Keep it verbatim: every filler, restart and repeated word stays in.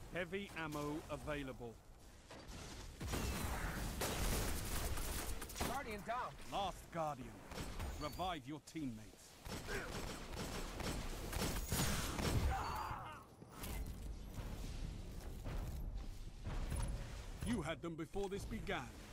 Heavy ammo available. Guardian down. Last Guardian. Revive your teammates. You had them before this began.